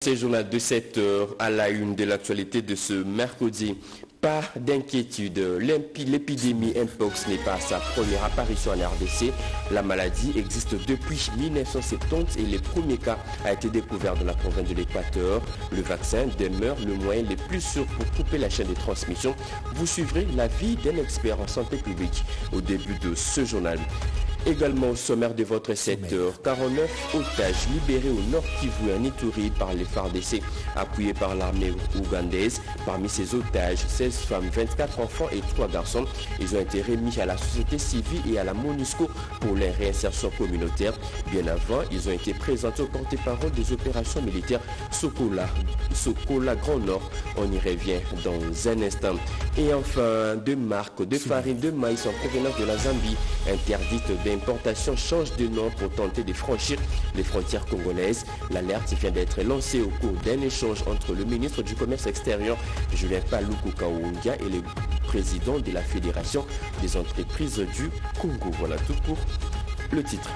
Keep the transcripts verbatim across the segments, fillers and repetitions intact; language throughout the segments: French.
C'est le journal de sept heures à la une de l'actualité de ce mercredi. Pas d'inquiétude, l'épidémie Mpox n'est pas à sa première apparition en R D C. La maladie existe depuis mille neuf cent soixante-dix et les premiers cas ont été découverts dans la province de l'Équateur. Le vaccin demeure le moyen le plus sûr pour couper la chaîne de transmission. Vous suivrez l'avis d'un expert en santé publique au début de ce journal. Également au sommaire de votre sept heures, quarante-neuf otages libérés au nord Kivu en Ituri par les F A R D C, appuyés par l'armée ougandaise. Parmi ces otages, seize femmes, vingt-quatre enfants et trois garçons. Ils ont été remis à la société civile et à la MONUSCO pour leur réinsertion communautaire. Bien avant, ils ont été présentés au porte-parole des opérations militaires Sokola, Sokola Grand Nord. On y revient dans un instant. Et enfin, deux marques de farine de maïs en provenance de la Zambie interdites d'importation changent de nom pour tenter de franchir les frontières congolaises. L'alerte vient d'être lancée au cours d'un échange entre le ministre du Commerce extérieur, Julien Paluku Kaonga, et le président de la Fédération des entreprises du Congo. Voilà tout pour le titre.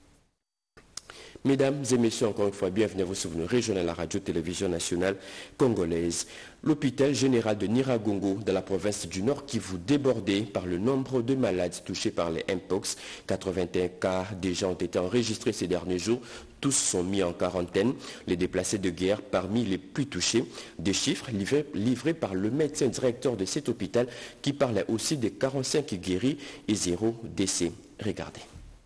Mesdames et messieurs, encore une fois, bienvenue à vous sur une régionale, la radio-télévision nationale congolaise. L'hôpital général de Nyiragongo, dans la province du Nord Kivu, débordé par le nombre de malades touchés par les Mpox. quatre-vingt-un cas déjà ont été enregistrés ces derniers jours. Tous sont mis en quarantaine. Les déplacés de guerre parmi les plus touchés. Des chiffres livrés, livrés par le médecin directeur de cet hôpital qui parlait aussi des quarante-cinq guéris et zéro décès. Regardez.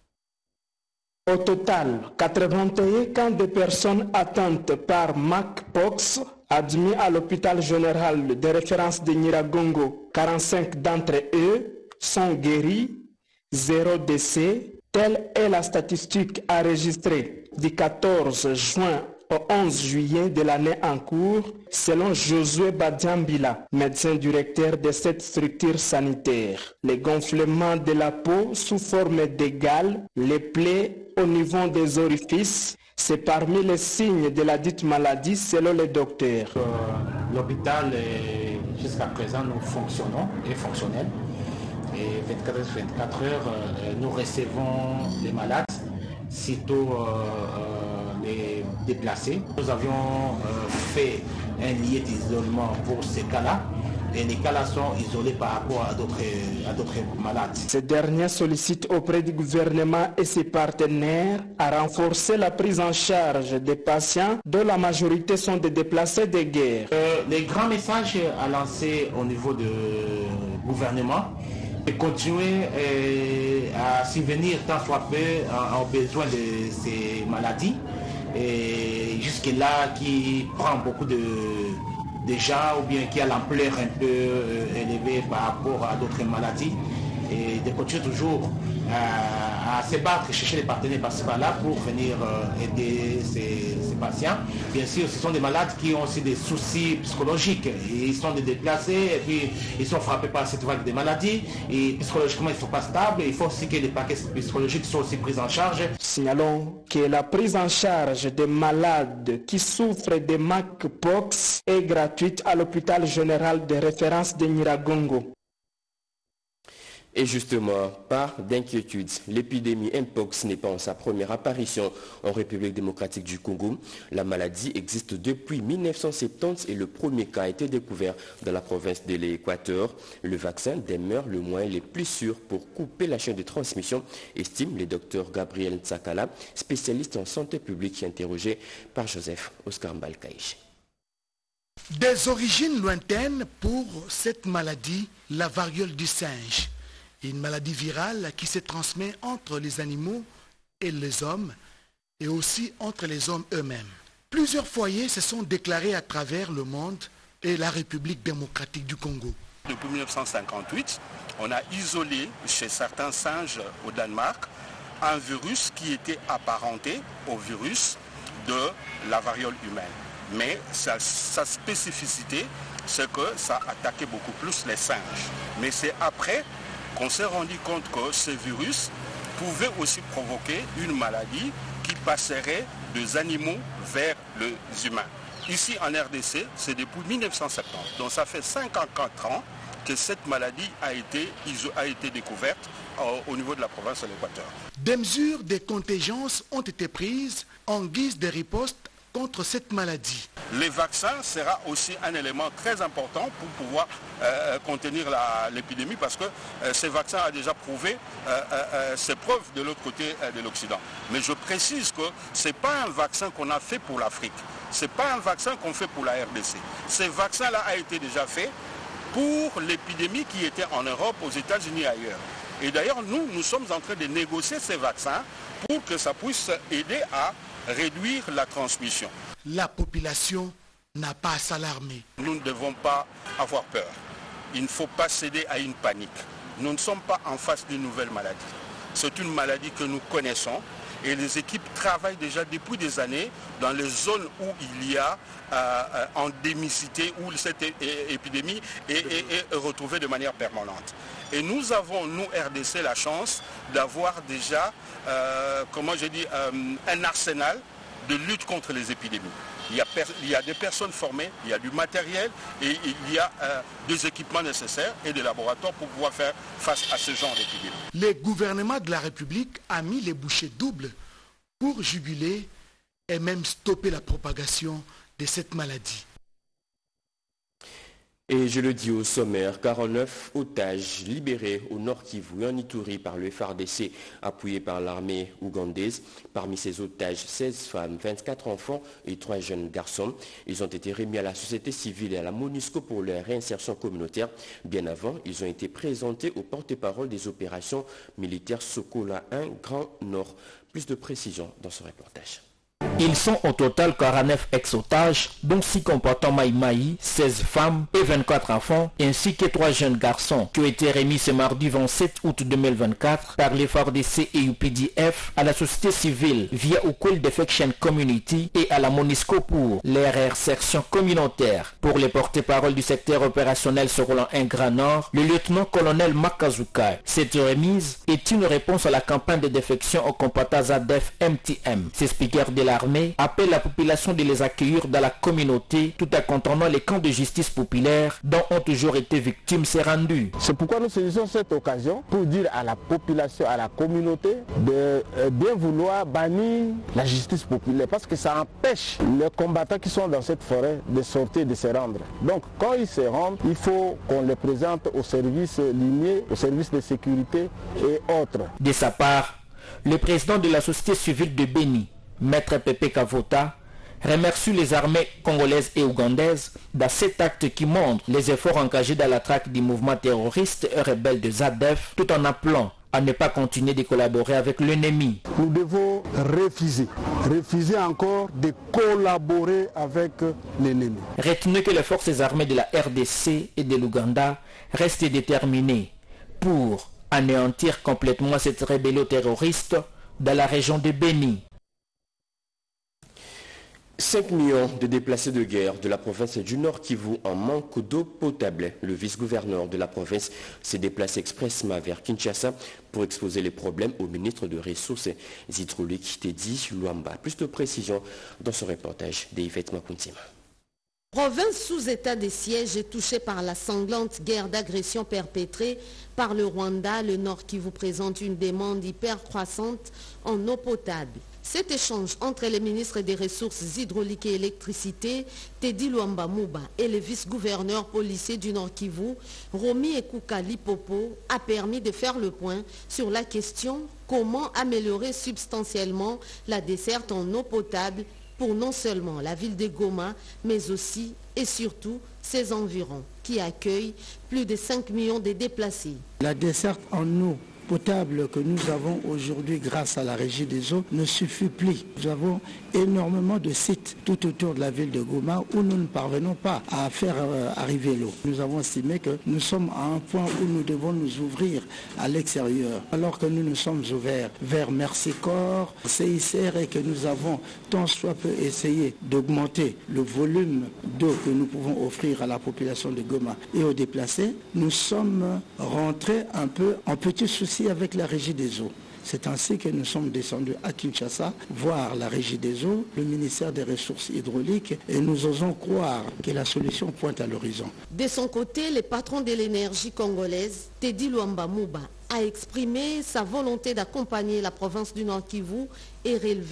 Au total, quatre-vingt-un cas de personnes atteintes par Monkeypox admis à l'hôpital général de référence de Nyiragongo. quarante-cinq d'entre eux sont guéris, zéro décès. Telle est la statistique enregistrée du quatorze juin au onze juillet de l'année en cours, selon Josué Badiambila, médecin directeur de cette structure sanitaire. Les gonflements de la peau sous forme d'égale, les plaies au niveau des orifices, c'est parmi les signes de la dite maladie selon les docteurs. Euh, L'hôpital, jusqu'à présent, nous fonctionnons et fonctionnel. Et vingt-quatre heures sur vingt-quatre heures, euh, nous recevons les malades, sitôt euh, euh, les déplacés. Nous avions euh, fait un lien d'isolement pour ces cas-là. Et les cas-là sont isolés par rapport à d'autres à d'autres malades. Ces derniers sollicitent auprès du gouvernement et ses partenaires à renforcer la prise en charge des patients dont la majorité sont des déplacés de guerre. Euh, les grands messages à lancer au niveau du gouvernement, et continuer euh, à subvenir tant soit peu aux besoins de ces maladies. Et jusque-là, qui prend beaucoup de, de gens ou bien qui a l'ampleur un peu euh, élevée par rapport à d'autres maladies. Et de continuer toujours à, à se battre, chercher les partenaires par-ci par-là pour venir euh, aider ces, ces patients. Bien sûr, ce sont des malades qui ont aussi des soucis psychologiques. Ils sont des déplacés et puis ils sont frappés par cette vague de maladies. Et psychologiquement, ils ne sont pas stables. Il faut aussi que les paquets psychologiques soient aussi pris en charge. Signalons que la prise en charge des malades qui souffrent de Monkeypox est gratuite à l'hôpital général de référence de Nyiragongo. Et justement, pas d'inquiétude, l'épidémie Mpox n'est pas en sa première apparition en République démocratique du Congo. La maladie existe depuis mille neuf cent soixante-dix et le premier cas a été découvert dans la province de l'Équateur. Le vaccin demeure le moyen le plus sûr pour couper la chaîne de transmission, estime le docteur Gabriel Ntsakala, spécialiste en santé publique interrogé par Joseph Oscar Mbalkaïch. Des origines lointaines pour cette maladie, la variole du singe. Une maladie virale qui se transmet entre les animaux et les hommes et aussi entre les hommes eux-mêmes. Plusieurs foyers se sont déclarés à travers le monde et la République démocratique du Congo. Depuis mille neuf cent cinquante-huit, on a isolé chez certains singes au Danemark un virus qui était apparenté au virus de la variole humaine. Mais sa, sa spécificité, c'est que ça attaquait beaucoup plus les singes. Mais c'est après qu'on s'est rendu compte que ce virus pouvait aussi provoquer une maladie qui passerait des animaux vers les humains. Ici en R D C, c'est depuis mille neuf cent soixante-dix. Donc ça fait cinquante-quatre ans que cette maladie a été, a été découverte au niveau de la province de l'Équateur. Des mesures de contingence ont été prises en guise de riposte contre cette maladie. Les vaccins sera aussi un élément très important pour pouvoir euh, contenir l'épidémie parce que euh, ces vaccins ont déjà prouvé euh, euh, ses preuves de l'autre côté euh, de l'Occident. Mais je précise que ce n'est pas un vaccin qu'on a fait pour l'Afrique. Ce n'est pas un vaccin qu'on fait pour la R D C. Ce vaccin-là a été déjà fait pour l'épidémie qui était en Europe, aux États-Unis et ailleurs. Et d'ailleurs, nous, nous sommes en train de négocier ces vaccins pour que ça puisse aider à réduire la transmission. La population n'a pas à s'alarmer. Nous ne devons pas avoir peur. Il ne faut pas céder à une panique. Nous ne sommes pas en face d'une nouvelle maladie. C'est une maladie que nous connaissons et les équipes travaillent déjà depuis des années dans les zones où il y a euh, endémicité, où cette é épidémie est, est, est retrouvée de manière permanente. Et nous avons, nous R D C, la chance d'avoir déjà, euh, comment je dis, euh, un arsenal de lutte contre les épidémies. Il y, a il y a des personnes formées, il y a du matériel et il y a euh, des équipements nécessaires et des laboratoires pour pouvoir faire face à ce genre d'épidémie. Le gouvernement de la République a mis les bouchées doubles pour juguler et même stopper la propagation de cette maladie. Et je le dis au sommaire, quarante-neuf otages libérés au Nord Kivu et en Ituri par le F A R D C appuyé par l'armée ougandaise. Parmi ces otages, seize femmes, vingt-quatre enfants et trois jeunes garçons. Ils ont été remis à la société civile et à la MONUSCO pour leur réinsertion communautaire. Bien avant, ils ont été présentés au porte-parole des opérations militaires Sokola un Grand Nord. Plus de précision dans ce reportage. Ils sont au total quarante-neuf ex-otages, dont six combattants Maï-Maï, seize femmes et vingt-quatre enfants, ainsi que trois jeunes garçons, qui ont été remis ce mardi vingt-sept août deux mille vingt-quatre par les F A R D C et U P D F à la société civile via Ukul Defection Community et à la MONUSCO pour les réinsertion communautaire. Pour les porte-parole du secteur opérationnel Sokola un Grand Nord, le lieutenant-colonel Makazuka, cette remise est une réponse à la campagne de défection aux combattants A D F M T M. Ces speakers de l'armée appellent la population de les accueillir dans la communauté tout en contournant les camps de justice populaire dont ont toujours été victimes ces rendus. C'est pourquoi nous saisissons cette occasion pour dire à la population, à la communauté de bien vouloir bannir la justice populaire parce que ça empêche les combattants qui sont dans cette forêt de sortir, de se rendre. Donc quand ils se rendent, il faut qu'on les présente aux services lignés, aux services de sécurité et autres. De sa part, le président de la société civile de Béni, Maître Pepe Kavota, remercie les armées congolaises et ougandaises dans cet acte qui montre les efforts engagés dans la traque du mouvement terroriste et rebelle de Z A D F tout en appelant à ne pas continuer de collaborer avec l'ennemi. Nous devons refuser, refuser encore de collaborer avec l'ennemi. Retenez que les forces armées de la R D C et de l'Ouganda restent déterminées pour anéantir complètement cette rébellion terroriste dans la région de Béni. cinq millions de déplacés de guerre de la province du Nord Kivu en manque d'eau potable. Le vice-gouverneur de la province s'est déplacé expressément vers Kinshasa pour exposer les problèmes au ministre de Ressources hydrauliques Teddy Luamba. Plus de précision dans ce reportage d'Yvette Makuntima. Province sous état de siège et touchée par la sanglante guerre d'agression perpétrée par le Rwanda, le Nord Kivu présente une demande hyper croissante en eau potable. Cet échange entre les ministres des Ressources hydrauliques et électricité, Teddy Luamba Mouba, et le vice-gouverneur policier du Nord Kivu, Romy Ekuka Lipopo, a permis de faire le point sur la question comment améliorer substantiellement la desserte en eau potable pour non seulement la ville de Goma, mais aussi et surtout ses environs, qui accueillent plus de cinq millions de déplacés. La desserte en eau potable que nous avons aujourd'hui grâce à la régie des eaux ne suffit plus. Nous avons énormément de sites tout autour de la ville de Goma où nous ne parvenons pas à faire euh, arriver l'eau. Nous avons estimé que nous sommes à un point où nous devons nous ouvrir à l'extérieur. Alors que nous nous sommes ouverts vers Merci Corps, C I C R et que nous avons tant soit peu essayé d'augmenter le volume d'eau que nous pouvons offrir à la population de Goma et aux déplacés, nous sommes rentrés un peu en petit souci avec la régie des eaux. C'est ainsi que nous sommes descendus à Kinshasa, voir la régie des eaux, le ministère des Ressources hydrauliques, et nous osons croire que la solution pointe à l'horizon. De son côté, le patron de l'énergie congolaise, Teddy Luamba Mouba, a exprimé sa volonté d'accompagner la province du Nord Kivu et relevé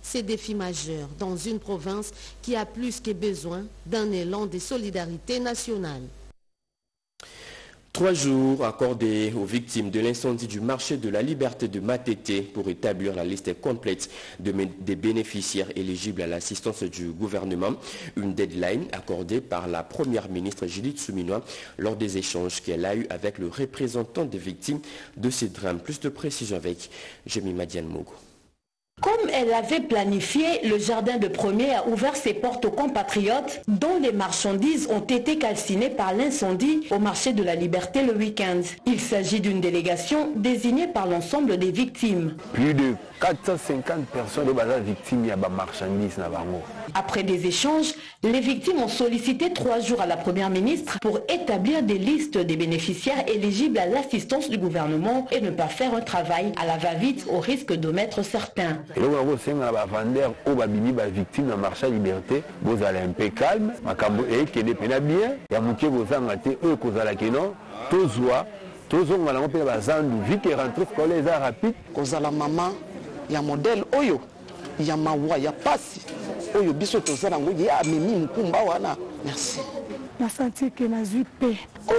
ces défis majeurs dans une province qui a plus que besoin d'un élan de solidarité nationale. Trois jours accordés aux victimes de l'incendie du marché de la Liberté de Matete pour établir la liste complète de, des bénéficiaires éligibles à l'assistance du gouvernement. Une deadline accordée par la première ministre Judith Suminwa lors des échanges qu'elle a eus avec le représentant des victimes de ces drames. Plus de précision avec Jemima Diane Mogo. Comme elle l'avait planifié, le jardin de Premier a ouvert ses portes aux compatriotes dont les marchandises ont été calcinées par l'incendie au marché de la Liberté le week-end. Il s'agit d'une délégation désignée par l'ensemble des victimes. Plus de quatre cent cinquante personnes sont victimes de marchandises. Après des échanges, les victimes ont sollicité trois jours à la première ministre pour établir des listes des bénéficiaires éligibles à l'assistance du gouvernement et ne pas faire un travail à la va-vite au risque d'omettre certains. Et donc, on a vendeur ou victime de marché liberté, vous allez un peu calme, et qui est bien, et à moitié vous avez eux qui ont la non, tous voient, tous ont la vite et rentrent pour les arts rapides. Cause la maman, il y a modèle Oyo, il y a Mawa, il y a Passi, Oyo biso tozala ngo ya amemi mukumba wana. Merci. Na senti que na zui paix.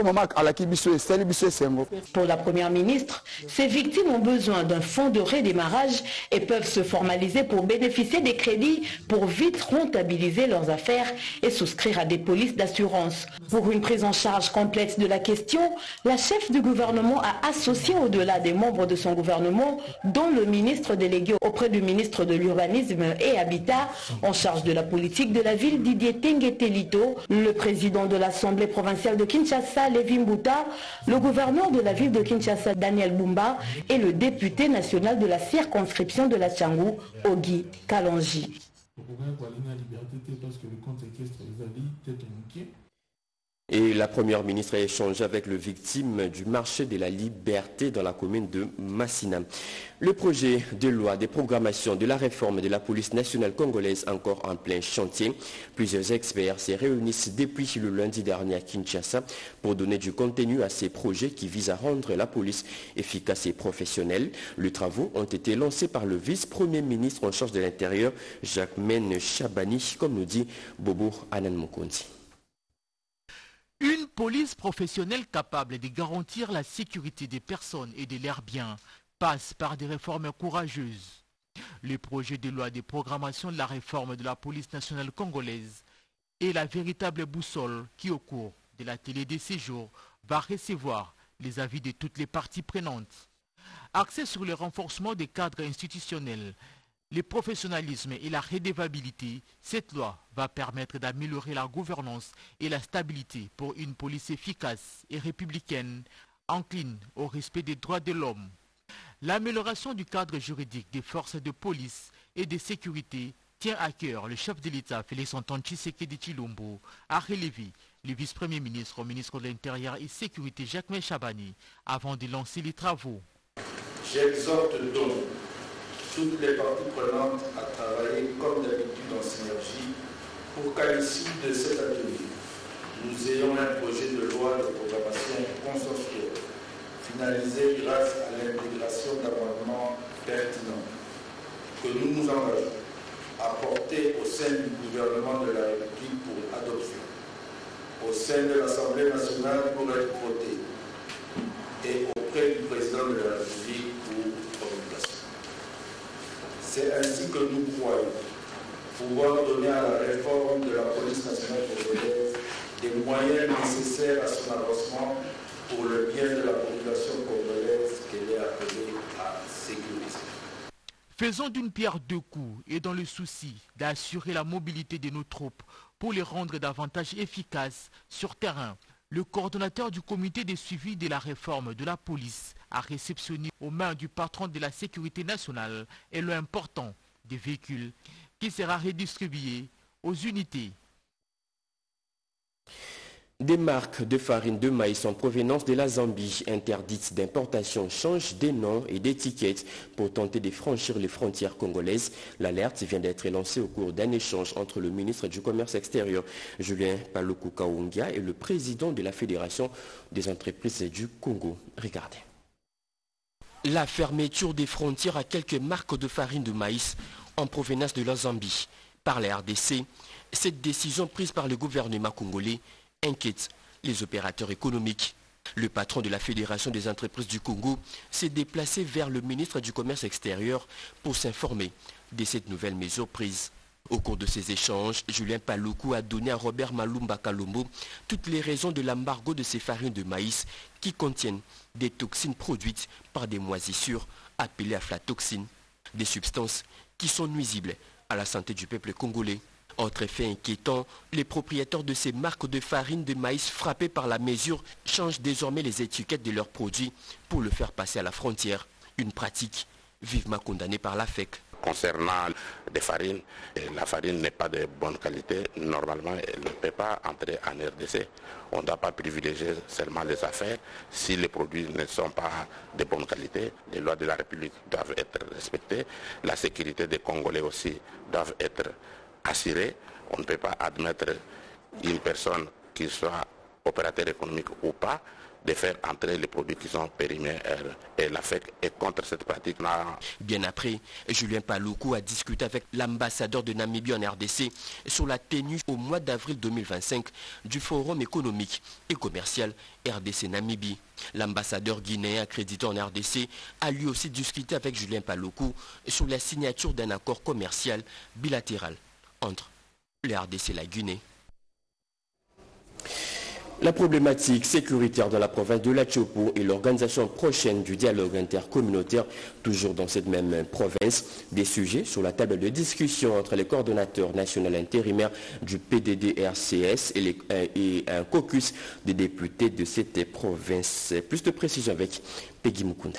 Pour la première ministre, ces victimes ont besoin d'un fonds de redémarrage et peuvent se formaliser pour bénéficier des crédits pour vite rentabiliser leurs affaires et souscrire à des polices d'assurance. Pour une prise en charge complète de la question, la chef du gouvernement a associé au-delà des membres de son gouvernement, dont le ministre délégué auprès du ministre de l'Urbanisme et Habitat, en charge de la politique de la ville Didier Tengetelito, le président de l'Assemblée provinciale de Kinshasa, Lévi Mbouta, le gouverneur de la ville de Kinshasa, Daniel Bumba, et le député national de la circonscription de la Tchangou, Ogi Kalonji. Et la première ministre a échangé avec le victime du marché de la Liberté dans la commune de Massina. Le projet de loi de programmation de la réforme de la police nationale congolaise encore en plein chantier. Plusieurs experts se réunissent depuis le lundi dernier à Kinshasa pour donner du contenu à ces projets qui visent à rendre la police efficace et professionnelle. Les travaux ont été lancés par le vice-premier ministre en charge de l'Intérieur, Jacquemaine Chabani, comme nous dit Bobo Anan Mukundi. Une police professionnelle capable de garantir la sécurité des personnes et de leurs biens passe par des réformes courageuses. Le projet de loi de programmation de la réforme de la police nationale congolaise est la véritable boussole qui, au cours de l'atelier des séjours, va recevoir les avis de toutes les parties prenantes. Axé sur le renforcement des cadres institutionnels, le professionnalisme et la redevabilité, cette loi va permettre d'améliorer la gouvernance et la stabilité pour une police efficace et républicaine, encline au respect des droits de l'homme. L'amélioration du cadre juridique des forces de police et de sécurité tient à cœur le chef de l'État, Félix-Antoine Tshisekedi Tshilombo, a relevé le vice-premier ministre au ministre de l'Intérieur et Sécurité, Jacquemaine Chabani, avant de lancer les travaux. J'exhorte donc toutes les parties prenantes à travailler comme d'habitude en synergie pour qu'à l'issue de cet atelier, nous ayons un projet de loi de programmation consensuelle, finalisé grâce à l'intégration d'amendements pertinents, que nous nous engageons à porter au sein du gouvernement de la République pour adoption, au sein de l'Assemblée nationale pour être voté et auprès du président de la République pour promulgation. C'est ainsi que nous croyons pouvoir donner à la réforme de la police nationale congolaise des moyens nécessaires à son avancement pour le bien de la population congolaise qu'elle est appelée à sécuriser. Faisons d'une pierre deux coups et dans le souci d'assurer la mobilité de nos troupes pour les rendre davantage efficaces sur terrain. Le coordonnateur du comité de suivi de la réforme de la police a réceptionné aux mains du patron de la sécurité nationale et lot important des véhicules qui sera redistribué aux unités. Des marques de farine de maïs en provenance de la Zambie interdites d'importation changent des noms et d'étiquettes pour tenter de franchir les frontières congolaises. L'alerte vient d'être lancée au cours d'un échange entre le ministre du Commerce extérieur, Julien Paluku Kaungia, et le président de la Fédération des entreprises du Congo. Regardez. La fermeture des frontières à quelques marques de farine de maïs en provenance de la Zambie par la R D C. Cette décision prise par le gouvernement congolais inquiète les opérateurs économiques. Le patron de la Fédération des entreprises du Congo s'est déplacé vers le ministre du Commerce extérieur pour s'informer de cette nouvelle mesure prise. Au cours de ces échanges, Julien Paluku a donné à Robert Malumba Kalombo toutes les raisons de l'embargo de ces farines de maïs qui contiennent des toxines produites par des moisissures appelées aflatoxines, des substances qui sont nuisibles à la santé du peuple congolais. Autre effet inquiétant, les propriétaires de ces marques de farine de maïs frappés par la mesure changent désormais les étiquettes de leurs produits pour le faire passer à la frontière. Une pratique vivement condamnée par la F E C. Concernant des farines, la farine n'est pas de bonne qualité. Normalement, elle ne peut pas entrer en R D C. On ne doit pas privilégier seulement les affaires. Si les produits ne sont pas de bonne qualité, les lois de la République doivent être respectées. La sécurité des Congolais aussi doit être assurée. On ne peut pas admettre une personne qui soit opérateur économique ou pas de faire entrer les produits qui sont périmés et la F E C est contre cette pratique. Bien après, Julien Paluku a discuté avec l'ambassadeur de Namibie en R D C sur la tenue au mois d'avril deux mille vingt-cinq du Forum économique et commercial R D C-Namibie. L'ambassadeur guinéen accrédité en R D C a lui aussi discuté avec Julien Paluku sur la signature d'un accord commercial bilatéral entre le R D C et la Guinée. La problématique sécuritaire dans la province de la Chopo et l'organisation prochaine du dialogue intercommunautaire, toujours dans cette même province, des sujets sur la table de discussion entre les coordonnateurs nationaux intérimaires du P D D R C S et, les, et un caucus des députés de cette province. Plus de précision avec Peggy Mukunda.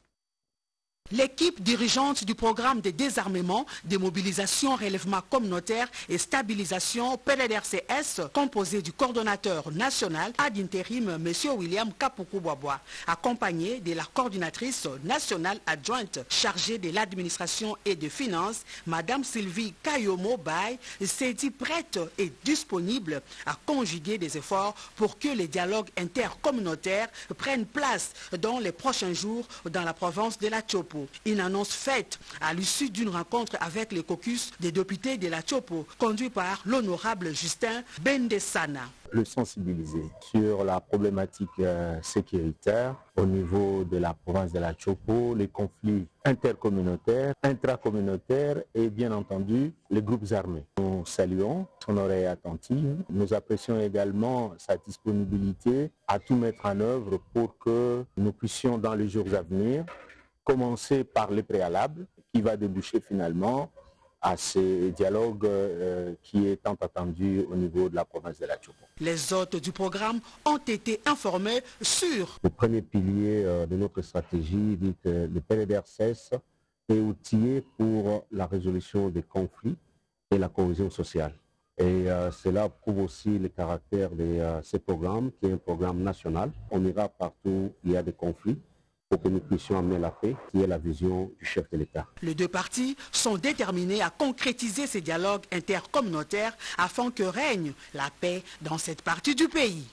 L'équipe dirigeante du programme de désarmement, démobilisation, relèvement communautaire et stabilisation P D D R C S, composée du coordonnateur national ad intérim M. William Kapuku-Boaboa, accompagné de la coordinatrice nationale adjointe chargée de l'administration et des finances, Mme Sylvie Kayomo-Bay, s'est dit prête et disponible à conjuguer des efforts pour que les dialogues intercommunautaires prennent place dans les prochains jours dans la province de la Chopo. Une annonce faite à l'issue d'une rencontre avec les caucus des députés de la Chopo, conduit par l'honorable Justin Bendesana. Le sensibiliser sur la problématique euh, sécuritaire au niveau de la province de la Chopo, les conflits intercommunautaires, intracommunautaires et bien entendu les groupes armés. Nous saluons son oreille attentive. Nous apprécions également sa disponibilité à tout mettre en œuvre pour que nous puissions dans les jours à venir commencer par les préalables qui va déboucher finalement à ce dialogue euh, qui est tant attendu au niveau de la province de la Chopo. Les hôtes du programme ont été informés sur le premier pilier euh, de notre stratégie, dit que le P D D R C S est outillé pour la résolution des conflits et la cohésion sociale. Et euh, cela prouve aussi le caractère de euh, ce programme qui est un programme national. On ira partout où il y a des conflits pour que nous puissions amener la paix, qui est la vision du chef de l'État. Les deux parties sont déterminés à concrétiser ces dialogues intercommunautaires afin que règne la paix dans cette partie du pays.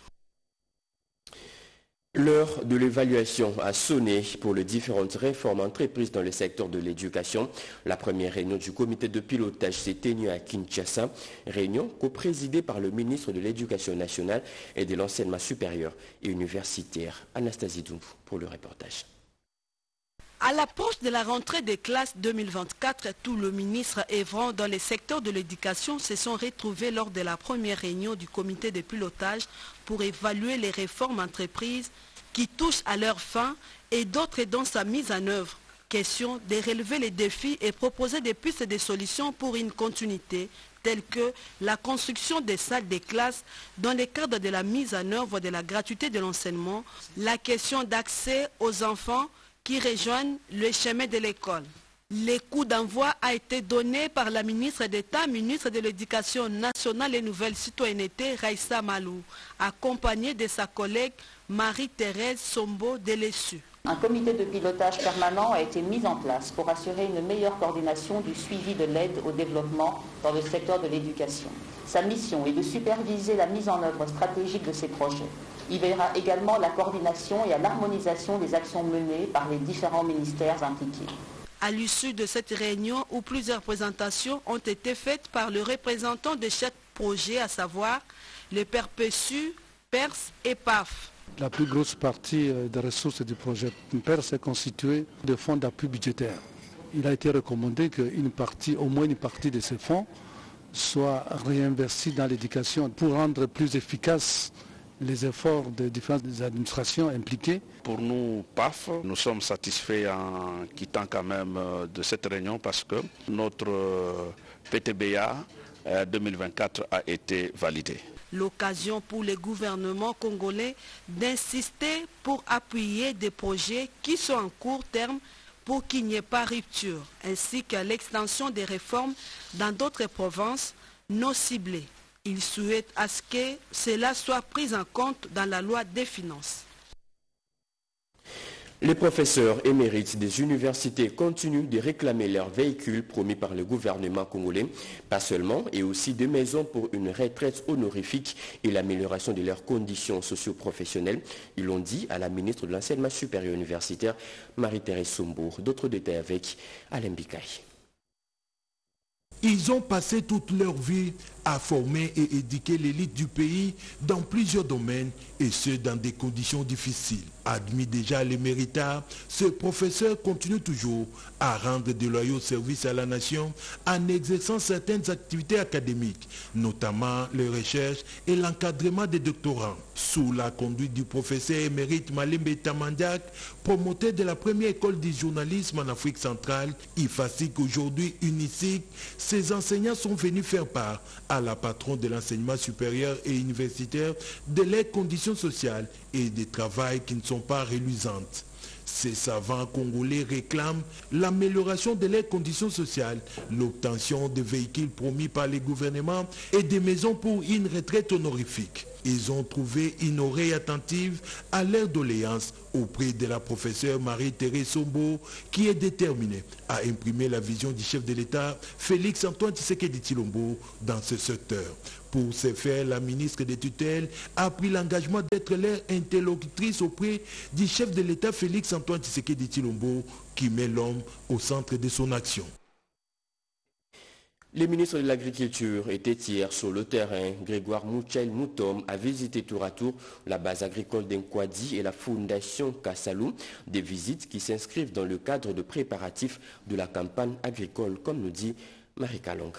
L'heure de l'évaluation a sonné pour les différentes réformes entreprises dans le secteur de l'éducation. La première réunion du comité de pilotage s'est tenue à Kinshasa, réunion co-présidée par le ministre de l'Éducation nationale et de l'enseignement supérieur et universitaire, Anastasie Doumbou, pour le reportage. À l'approche de la rentrée des classes deux mille vingt-quatre, tous les ministres œuvrant dans les secteurs de l'éducation se sont retrouvés lors de la première réunion du comité de pilotage pour évaluer les réformes entreprises qui touchent à leur fin et d'autres dans sa mise en œuvre. Question de relever les défis et proposer des pistes de solutions pour une continuité telles que la construction des salles de classe dans le cadre de la mise en œuvre de la gratuité de l'enseignement, la question d'accès aux enfants qui rejoignent le chemin de l'école. Le coup d'envoi a été donné par la ministre d'État, ministre de l'Éducation nationale et nouvelle citoyenneté, Raissa Malou, accompagnée de sa collègue Marie-Thérèse Sombo Delessu. Un comité de pilotage permanent a été mis en place pour assurer une meilleure coordination du suivi de l'aide au développement dans le secteur de l'éducation. Sa mission est de superviser la mise en œuvre stratégique de ces projets. Il veillera également à la coordination et à l'harmonisation des actions menées par les différents ministères impliqués. À l'issue de cette réunion où plusieurs présentations ont été faites par le représentant de chaque projet, à savoir le P E R P E S U, P E R S et P A F. La plus grosse partie des ressources du projet P E R S est constituée de fonds d'appui budgétaire. Il a été recommandé qu'une partie, au moins une partie de ces fonds soit réinvestie dans l'éducation pour rendre plus efficaces les efforts des différentes administrations impliquées. Pour nous, P A F, nous sommes satisfaits en quittant quand même de cette réunion parce que notre P T B A deux mille vingt-quatre a été validé. L'occasion pour le gouvernement congolais d'insister pour appuyer des projets qui sont en court terme pour qu'il n'y ait pas rupture, ainsi qu'à l'extension des réformes dans d'autres provinces non ciblées. Il souhaite à ce que cela soit pris en compte dans la loi des finances. Les professeurs émérites des universités continuent de réclamer leurs véhicules promis par le gouvernement congolais, pas seulement, et aussi des maisons pour une retraite honorifique et l'amélioration de leurs conditions socio-professionnelles. Ils l'ont dit à la ministre de l'Enseignement supérieur universitaire, Marie-Thérèse Sombourg. D'autres détails avec Alain Bikaï. Ils ont passé toute leur vie à former et éduquer l'élite du pays dans plusieurs domaines et ce dans des conditions difficiles. Admis déjà les méritards, ce professeur continue toujours à rendre de loyaux services à la nation en exerçant certaines activités académiques, notamment les recherches et l'encadrement des doctorants. Sous la conduite du professeur émérite Malembe Tamandiak, promoteur de la première école du journalisme en Afrique centrale, I F A S I C aujourd'hui UNICIC, ces enseignants sont venus faire part à la patronne de l'enseignement supérieur et universitaire de leurs conditions sociales et de travail qui ne sont pas reluisantes. Ces savants congolais réclament l'amélioration de leurs conditions sociales, l'obtention de véhicules promis par les gouvernements et des maisons pour une retraite honorifique. Ils ont trouvé une oreille attentive à leurs doléances auprès de la professeure Marie-Thérèse Sombourg qui est déterminée à imprimer la vision du chef de l'État Félix Antoine Tshisekedi Tshilombo dans ce secteur. Pour ce faire, la ministre des tutelles a pris l'engagement d'être leur interlocutrice auprès du chef de l'État Félix Antoine Tshisekedi Tshilombo qui met l'homme au centre de son action. Le ministre de l'Agriculture était hier sur le terrain. Grégoire Mouchel Moutom a visité tour à tour la base agricole d'Nkwadi et la fondation Kassalou, des visites qui s'inscrivent dans le cadre de préparatifs de la campagne agricole, comme nous dit Marie Kalong.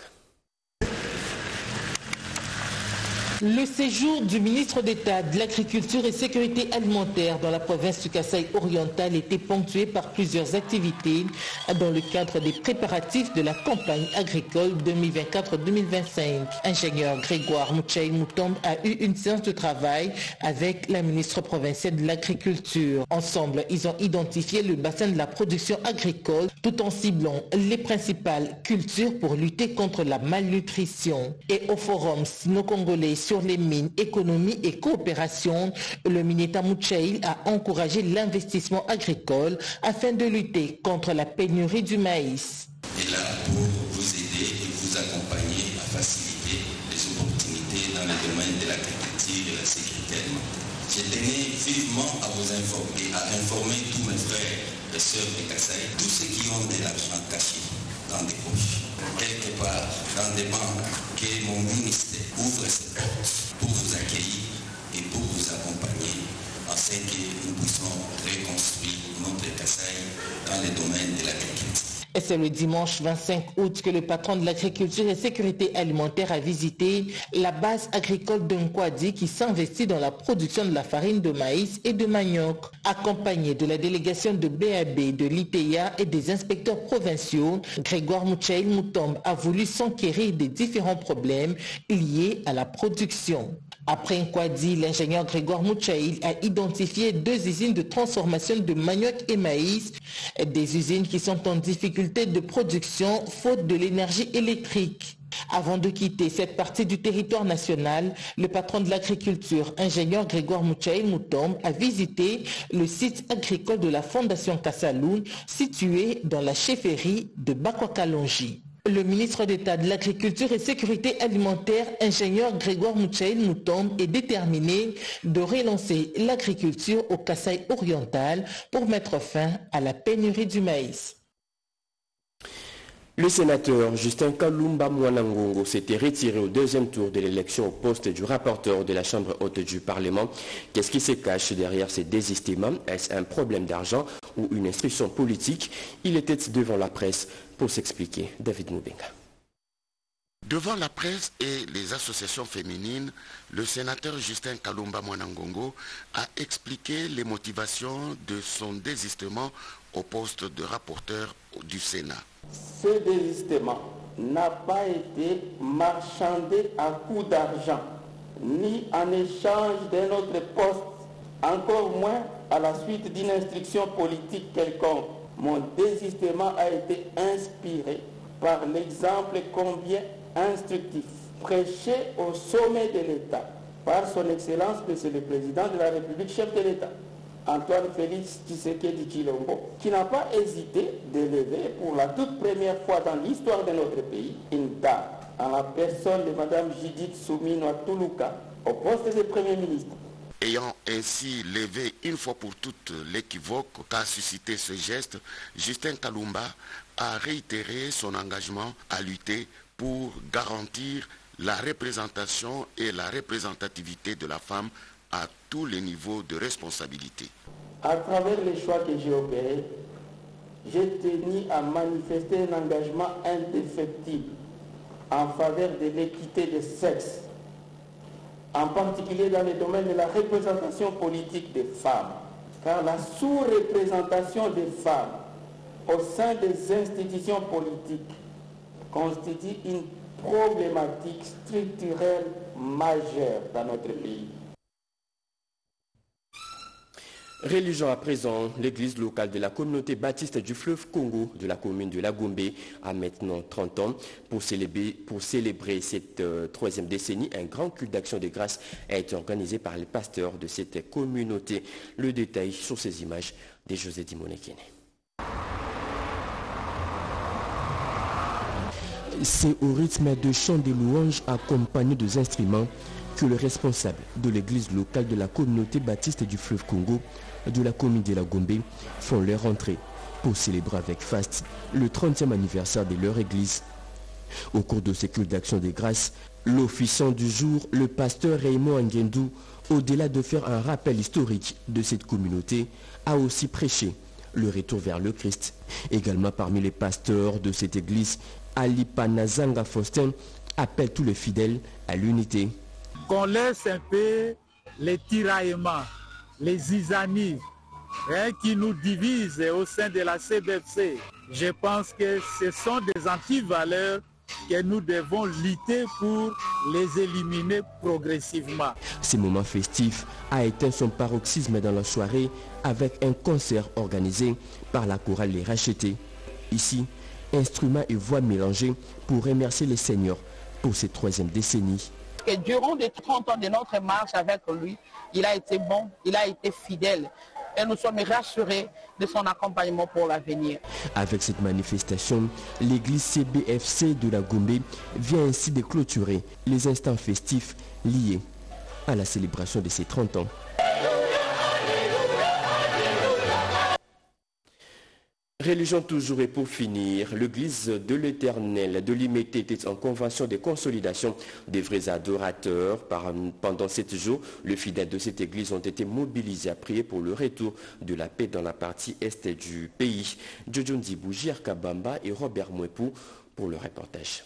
Le séjour du ministre d'État de l'Agriculture et Sécurité alimentaire dans la province du Kasaï oriental était ponctué par plusieurs activités dans le cadre des préparatifs de la campagne agricole deux mille vingt-quatre deux mille vingt-cinq. Ingénieur Grégoire Mouchaï Moutombe a eu une séance de travail avec la ministre provinciale de l'Agriculture. Ensemble, ils ont identifié le bassin de la production agricole tout en ciblant les principales cultures pour lutter contre la malnutrition. Et au forum sino-congolais sur les mines, économie et coopération, le Mineta Mouchaïl a encouragé l'investissement agricole afin de lutter contre la pénurie du maïs. Et là, pour vous aider et vous accompagner à faciliter les opportunités dans le domaine de l'agriculture et de la sécurité alimentaire. Je tenais vivement à vous informer, à informer tous mes frères et sœurs de Kasaï, tous ceux qui ont de l'argent caché dans des poches, quelque part dans des banques, que mon ministère ouvre ses portes pour vous accueillir et pour vous accompagner afin que nous puissions reconstruire notre Kasaï dans le domaine de l'agriculture. Et c'est le dimanche vingt-cinq août que le patron de l'agriculture et sécurité alimentaire a visité la base agricole de Nkwadi qui s'investit dans la production de la farine de maïs et de manioc. Accompagné de la délégation de B A B, de l'I T I A et des inspecteurs provinciaux, Grégoire Mouchaïl Moutombe a voulu s'enquérir des différents problèmes liés à la production. Après Nkwadi, l'ingénieur Grégoire Mouchaïl a identifié deux usines de transformation de manioc et maïs, des usines qui sont en difficulté de production faute de l'énergie électrique. Avant de quitter cette partie du territoire national, le patron de l'agriculture, ingénieur Grégoire Mouchaïl Moutombe, a visité le site agricole de la fondation Kassalou, situé dans la chefferie de Bakwakalonji. Le ministre d'État de l'Agriculture et Sécurité alimentaire, ingénieur Grégoire Mouchaïl Moutombe, est déterminé de relancer l'agriculture au Kasaï oriental pour mettre fin à la pénurie du maïs. Le sénateur Justin Kalumba Mwanangongo s'était retiré au deuxième tour de l'élection au poste du rapporteur de la Chambre haute du Parlement. Qu'est-ce qui se cache derrière ces désistements? Est-ce un problème d'argent ou une instruction politique? Il était devant la presse pour s'expliquer. David Moubenga. Devant la presse et les associations féminines, le sénateur Justin Kalumba Mwanangongo a expliqué les motivations de son désistement au poste de rapporteur du Sénat. Ce désistement n'a pas été marchandé à coup d'argent, ni en échange d'un autre poste, encore moins à la suite d'une instruction politique quelconque. Mon désistement a été inspiré par l'exemple combien instructif prêché au sommet de l'État par son Excellence, Monsieur le Président de la République, chef de l'État, Antoine Félix Tshisekedi Tshilombo, qui n'a pas hésité d'élever pour la toute première fois dans l'histoire de notre pays une dame, en la personne de Madame Judith Suminwa Tuluka, au poste de Premier ministre. Ayant ainsi levé une fois pour toutes l'équivoque qu'a suscité ce geste, Justin Kalumba a réitéré son engagement à lutter pour garantir la représentation et la représentativité de la femme à tous les niveaux de responsabilité. À travers les choix que j'ai opérés, j'ai tenu à manifester un engagement indéfectible en faveur de l'équité des sexes, en particulier dans le domaine de la représentation politique des femmes, car la sous-représentation des femmes au sein des institutions politiques constitue une problématique structurelle majeure dans notre pays. Religion à présent, l'église locale de la communauté baptiste du fleuve Congo de la commune de Lagombe a maintenant trente ans. Pour célébrer, pour célébrer cette euh, troisième décennie, un grand culte d'action de grâce a été organisé par les pasteurs de cette communauté. Le détail sur ces images de José Dimonekene. C'est au rythme de chants de louanges accompagnés des instruments que le responsable de l'église locale de la communauté baptiste du fleuve Congo de la commune de Lagombe font leur entrée pour célébrer avec faste le trentième anniversaire de leur église. Au cours de ces cultes d'action de grâce, l'officiant du jour, le pasteur Raymond Nguendou, au-delà de faire un rappel historique de cette communauté, a aussi prêché le retour vers le Christ. Également parmi les pasteurs de cette église, Ali Panazanga Faustin appelle tous les fidèles à l'unité. Qu'on laisse un peu les tiraillements, les zizanies hein, qui nous divisent au sein de la C B F C. Je pense que ce sont des antivaleurs que nous devons lutter pour les éliminer progressivement. Ce moment festif a éteint son paroxysme dans la soirée avec un concert organisé par la chorale Les Rachetés. Ici, instruments et voix mélangés pour remercier les seigneurs pour cette troisième décennie. Et durant les trente ans de notre marche avec lui, il a été bon, il a été fidèle. Et nous sommes rassurés de son accompagnement pour l'avenir. Avec cette manifestation, l'église C B F C de Lagombe vient ainsi de clôturer les instants festifs liés à la célébration de ses trente ans. Religion toujours et pour finir, l'église de l'Éternel de Limete était en convention de consolidation des vrais adorateurs. Pendant sept jours, les fidèles de cette église ont été mobilisés à prier pour le retour de la paix dans la partie est du pays. Jojo Ndibou, J R Kabamba et Robert Mwepou pour le reportage.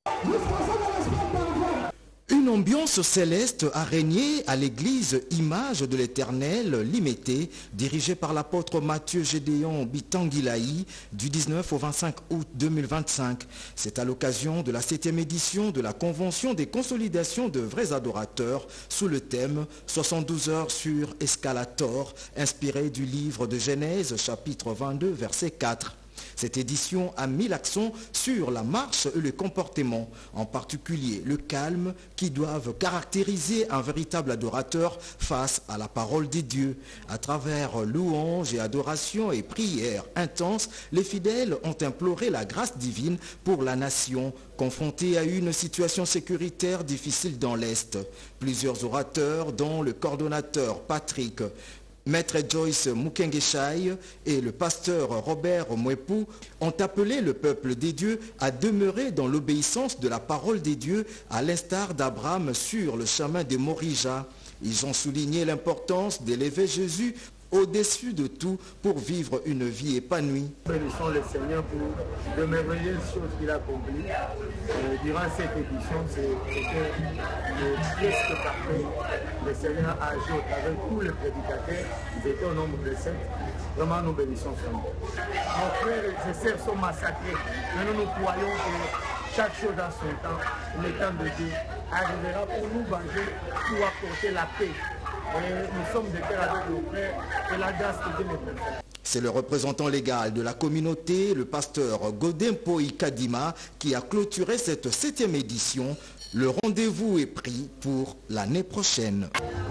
Une ambiance céleste a régné à l'église Image de l'Éternel Limete, dirigée par l'apôtre Matthieu Gédéon Bitanguilaï du dix-neuf au vingt-cinq août deux mille vingt-cinq. C'est à l'occasion de la septième édition de la Convention des consolidations de vrais adorateurs sous le thème soixante-douze heures sur Escalator, inspiré du livre de Genèse chapitre vingt-deux verset quatre. Cette édition a mis l'accent sur la marche et le comportement, en particulier le calme qui doivent caractériser un véritable adorateur face à la parole des dieux. À travers louanges et adorations et prières intenses, les fidèles ont imploré la grâce divine pour la nation, confrontée à une situation sécuritaire difficile dans l'Est. Plusieurs orateurs, dont le coordonnateur Patrick Maître Joyce Mukengeshaï et le pasteur Robert Mwepu ont appelé le peuple des dieux à demeurer dans l'obéissance de la parole des dieux, à l'instar d'Abraham sur le chemin de Morija. Ils ont souligné l'importance d'élever Jésus au-dessus de tout pour vivre une vie épanouie. Bénissons le Seigneur pour de merveilleuses choses qu'il a accomplies. Euh, durant cette édition, c'était presque parfait. Le Seigneur a agi au travers de tous les prédicateurs. Ils étaient au nombre de sept. Vraiment, nous bénissons Seigneur. Nos frères et sœurs sont massacrés. Mais nous, nous croyons que chaque chose dans son temps, le temps de Dieu, arrivera pour nous venger, pour apporter la paix. Et nous sommes de cœur avec nos frères et la grâce de Dieu nous préserve. C'est le représentant légal de la communauté, le pasteur Godin Poi Kadima, qui a clôturé cette septième édition. Le rendez-vous est pris pour l'année prochaine.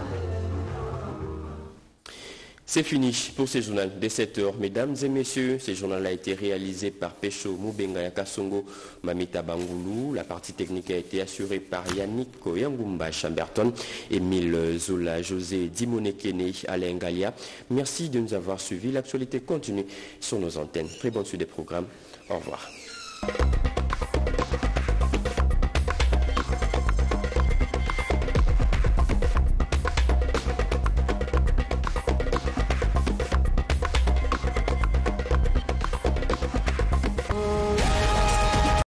C'est fini pour ce journal de sept heures. Mesdames et messieurs, ce journal a été réalisé par Pecho Mubenga Kasongo Mamita Bangoulou. La partie technique a été assurée par Yannick Koyangumba Chamberton, Émile Zola, José Dimonekene, Alain Galia. Merci de nous avoir suivis. L'actualité continue sur nos antennes. Très bonne suite des programmes. Au revoir.